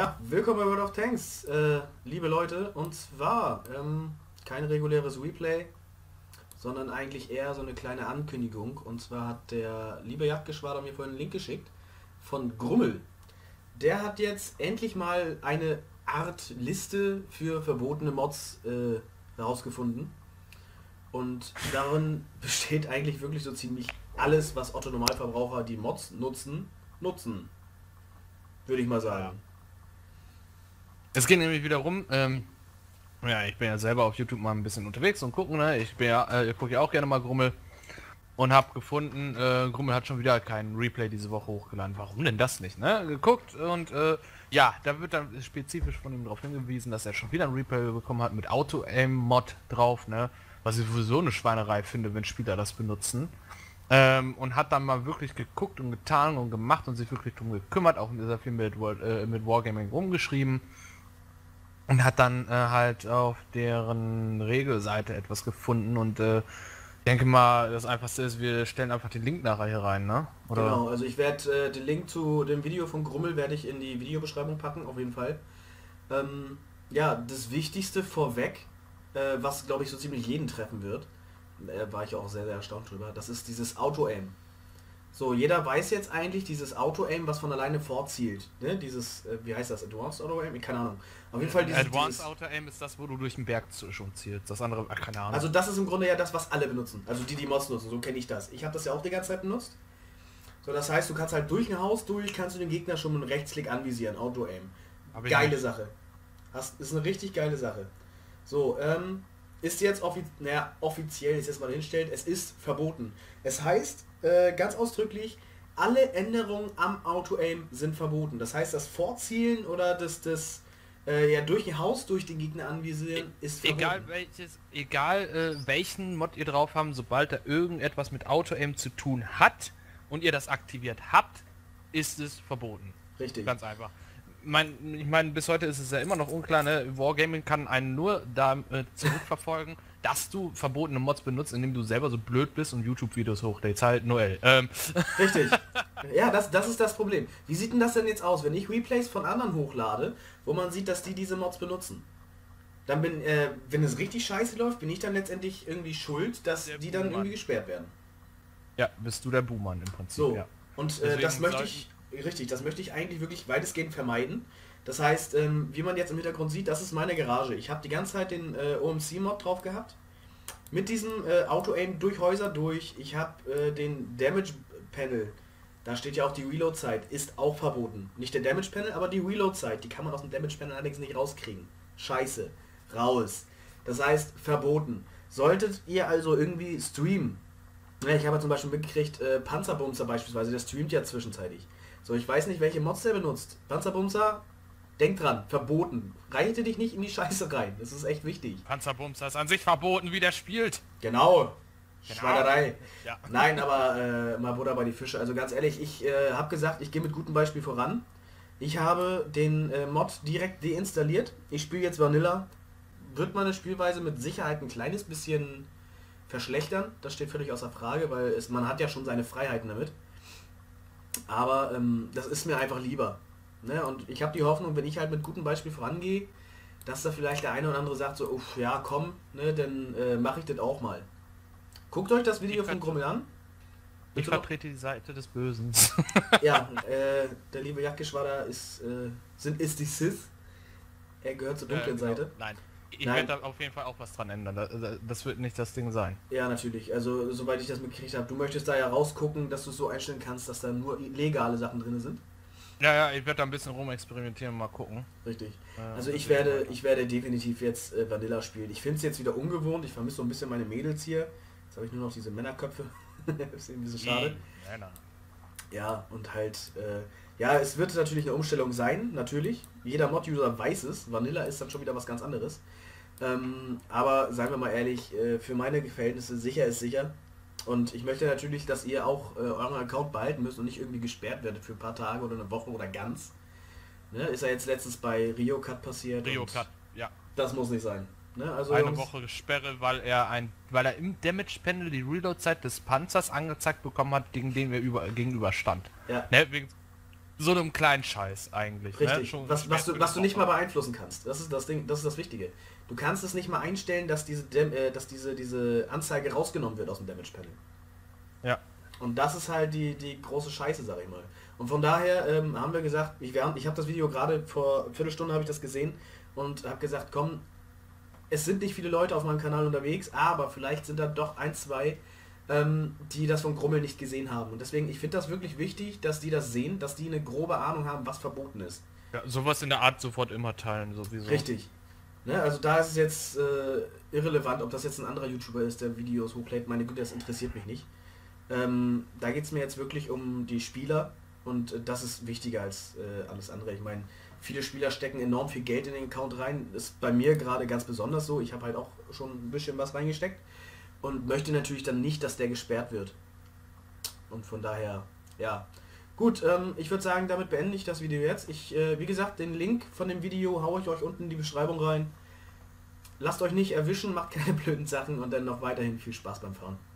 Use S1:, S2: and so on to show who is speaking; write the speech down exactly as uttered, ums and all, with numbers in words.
S1: Ja, willkommen bei World of Tanks, äh, liebe Leute. Und zwar ähm, kein reguläres Replay, sondern eigentlich eher so eine kleine Ankündigung. Und zwar hat der liebe Jagdgeschwader mir vorhin einen Link geschickt von Grummel. Der hat jetzt endlich mal eine Art Liste für verbotene Mods äh, herausgefunden. Und darin besteht eigentlich wirklich so ziemlich alles, was Otto Normalverbraucher, die Mods nutzen, nutzen. Würde ich mal sagen.
S2: Es geht nämlich wieder rum, ähm, ja, ich bin ja selber auf YouTube mal ein bisschen unterwegs und gucken, ne? Ich bin ja, äh, gucke ja auch gerne mal Grummel und habe gefunden, äh, Grummel hat schon wieder keinen Replay diese Woche hochgeladen. Warum denn das nicht, ne? Geguckt und äh, ja, da wird dann spezifisch von ihm darauf hingewiesen, dass er schon wieder ein Replay bekommen hat mit Auto-Aim-Mod drauf, ne? Was ich sowieso eine Schweinerei finde, wenn Spieler das benutzen. Ähm, und hat dann mal wirklich geguckt und getan und gemacht und sich wirklich drum gekümmert, auch in dieser viel mit, äh, mit Wargaming rumgeschrieben. Und hat dann äh, halt auf deren Regelseite etwas gefunden und äh, denke mal, das Einfachste ist, wir stellen einfach den Link nachher hier rein, ne? Oder?
S1: Genau, also ich werde äh, den Link zu dem Video von Grummel werde ich in die Videobeschreibung packen, auf jeden Fall. Ähm, ja, das Wichtigste vorweg, äh, was glaube ich so ziemlich jeden treffen wird, äh, war ich auch sehr, sehr erstaunt drüber, das ist dieses Auto-Aim. So, jeder weiß jetzt eigentlich dieses Auto-Aim, was von alleine vorzielt. Ne? Dieses, äh, wie heißt das, Advanced Auto-Aim? Keine Ahnung. Auf jeden Fall dieses...
S2: Advanced
S1: dieses,
S2: Auto-Aim ist das, wo du durch den Berg zu, schon zielst. Das andere, ach, keine Ahnung.
S1: Also das ist im Grunde ja das, was alle benutzen. Also die, die Mods nutzen, so kenne ich das. Ich habe das ja auch die ganze Zeit benutzt. So, das heißt, du kannst halt durch ein Haus durch, kannst du den Gegner schon mit einem Rechtsklick anvisieren, Auto-Aim. Geile nicht. Sache. Das ist eine richtig geile Sache. So, ähm, ist jetzt offi naja, offiziell, ist jetzt mal hinstellt, es ist verboten. Es heißt, äh, ganz ausdrücklich, alle Änderungen am Auto-Aim sind verboten. Das heißt, das Vorzielen oder das, das äh, ja, durch ein Haus durch den Gegner anvisieren ist verboten.
S2: Egal welches, egal äh, welchen Mod ihr drauf haben, sobald da irgendetwas mit Auto-Aim zu tun hat und ihr das aktiviert habt, ist es verboten.
S1: Richtig.
S2: Ganz einfach. Mein, ich meine, bis heute ist es ja immer noch unklar, ne? Wargaming kann einen nur da äh, zurückverfolgen, dass du verbotene Mods benutzt, indem du selber so blöd bist und YouTube-Videos hochlädst. Halt Noel. Ähm.
S1: Richtig. Ja, das, das ist das Problem. Wie sieht denn das denn jetzt aus, wenn ich Replays von anderen hochlade, wo man sieht, dass die diese Mods benutzen? Dann bin, äh, wenn es richtig scheiße läuft, bin ich dann letztendlich irgendwie schuld, dass
S2: Der
S1: die dann
S2: Buhmann.
S1: irgendwie gesperrt werden.
S2: Ja, bist du der Buhmann im Prinzip.
S1: So,
S2: ja.
S1: und äh, das möchte ich, richtig, das möchte ich eigentlich wirklich weitestgehend vermeiden. Das heißt, ähm, wie man jetzt im Hintergrund sieht, das ist meine Garage. Ich habe die ganze Zeit den äh, O M C-Mod drauf gehabt. Mit diesem äh, Auto-Aim durch Häuser durch. Ich habe äh, den Damage-Panel. Da steht ja auch die Reload-Zeit. Ist auch verboten. Nicht der Damage-Panel, aber die Reload-Zeit. Die kann man aus dem Damage-Panel allerdings nicht rauskriegen. Scheiße. Raus. Das heißt, verboten. Solltet ihr also irgendwie streamen. Ja, ich habe zum Beispiel mitgekriegt, äh, Panzerbumser beispielsweise, der streamt ja zwischenzeitlich. So, ich weiß nicht, welche Mods der benutzt. Panzerbumser, denk dran, verboten. Reite dich nicht in die Scheiße rein. Das ist echt wichtig.
S2: Panzerbumser ist an sich verboten, wie der spielt.
S1: Genau.
S2: Genau.
S1: Schweinerei.
S2: Ja.
S1: Nein, aber äh, mal Butter bei die Fische. Also ganz ehrlich, ich äh, habe gesagt, ich gehe mit gutem Beispiel voran. Ich habe den äh, Mod direkt deinstalliert. Ich spiele jetzt Vanilla. Wird meine Spielweise mit Sicherheit ein kleines bisschen verschlechtern. Das steht völlig außer Frage, weil es, man hat ja schon seine Freiheiten damit. Aber ähm, das ist mir einfach lieber. Ne? Und ich habe die Hoffnung, wenn ich halt mit gutem Beispiel vorangehe, dass da vielleicht der eine oder andere sagt so, uff, ja komm, ne, dann äh, mache ich das auch mal. Guckt euch das Video
S2: Ich
S1: von Grummel an.
S2: Ich
S1: Bitte noch?
S2: vertrete die Seite des Bösen.
S1: Ja, äh, der liebe Jagdgeschwader ist, äh, sind, ist die Sith. Er gehört zur dunklen
S2: Äh, genau.
S1: Seite.
S2: Nein. Ich
S1: Nein.
S2: werde da auf jeden Fall auch was dran ändern. Das, das wird nicht das Ding sein.
S1: Ja, natürlich. Also, soweit ich das mitgekriegt habe, du möchtest da ja rausgucken, dass du es so einstellen kannst, dass da nur legale Sachen drin sind.
S2: Ja, ja, ich werde da ein bisschen rumexperimentieren und mal gucken.
S1: Richtig.
S2: Äh,
S1: Also ich
S2: das wird
S1: werde,
S2: weiter.
S1: ich werde definitiv jetzt äh, Vanilla spielen. Ich finde es jetzt wieder ungewohnt. Ich vermisse so ein bisschen meine Mädels hier. Jetzt habe ich nur noch diese Männerköpfe. Ist irgendwie so schade.
S2: Ja, na.
S1: Ja, und halt, äh, ja, es wird natürlich eine Umstellung sein, natürlich. Jeder Mod-User weiß es. Vanilla ist dann schon wieder was ganz anderes. Ähm, aber seien wir mal ehrlich, äh, für meine Verhältnisse sicher ist sicher. Und ich möchte natürlich, dass ihr auch äh, euren Account behalten müsst und nicht irgendwie gesperrt werdet für ein paar Tage oder eine Woche oder ganz. Ne, ist ja jetzt letztens bei Rio Cut passiert.
S2: Rio
S1: und
S2: Cut, ja.
S1: Das muss nicht sein. Ne, also
S2: Eine
S1: Jungs,
S2: Woche Sperre, weil er ein, weil er im Damage Panel die Reload-Zeit des Panzers angezeigt bekommen hat, gegen den wir über, gegenüber stand.
S1: Ja.
S2: Ne, wegen, so einem kleinen Scheiß eigentlich.
S1: Richtig,
S2: ne? Schon
S1: was, was,
S2: schwer
S1: du, was du nicht mal
S2: überschaubar.
S1: beeinflussen kannst. Das ist das Ding, das ist das Wichtige. Du kannst es nicht mal einstellen, dass diese, Dam- äh, dass diese, diese Anzeige rausgenommen wird aus dem Damage Panel.
S2: Ja.
S1: Und das ist halt die, die große Scheiße, sag ich mal. Und von daher ähm, haben wir gesagt, ich, wir haben- ich habe das Video gerade vor einer Viertelstunde habe ich das gesehen und habe gesagt, komm, es sind nicht viele Leute auf meinem Kanal unterwegs, aber vielleicht sind da doch ein, zwei, ähm, die das von Grummel nicht gesehen haben. Und deswegen, ich finde das wirklich wichtig, dass die das sehen, dass die eine grobe Ahnung haben, was verboten ist.
S2: ja. Sowas in der Art sofort immer teilen, sowieso.
S1: Richtig. Ne, also da ist es jetzt äh, irrelevant, ob das jetzt ein anderer YouTuber ist, der Videos hochlädt. Meine Güte, das interessiert mich nicht. Ähm, da geht es mir jetzt wirklich um die Spieler und äh, das ist wichtiger als äh, alles andere. Ich meine, viele Spieler stecken enorm viel Geld in den Account rein. Ist bei mir gerade ganz besonders so. Ich habe halt auch schon ein bisschen was reingesteckt und möchte natürlich dann nicht, dass der gesperrt wird. Und von daher, ja. Gut, ähm, ich würde sagen, damit beende ich das Video jetzt. Ich, äh, wie gesagt, den Link von dem Video haue ich euch unten in die Beschreibung rein. Lasst euch nicht erwischen, macht keine blöden Sachen und dann noch weiterhin viel Spaß beim Fahren.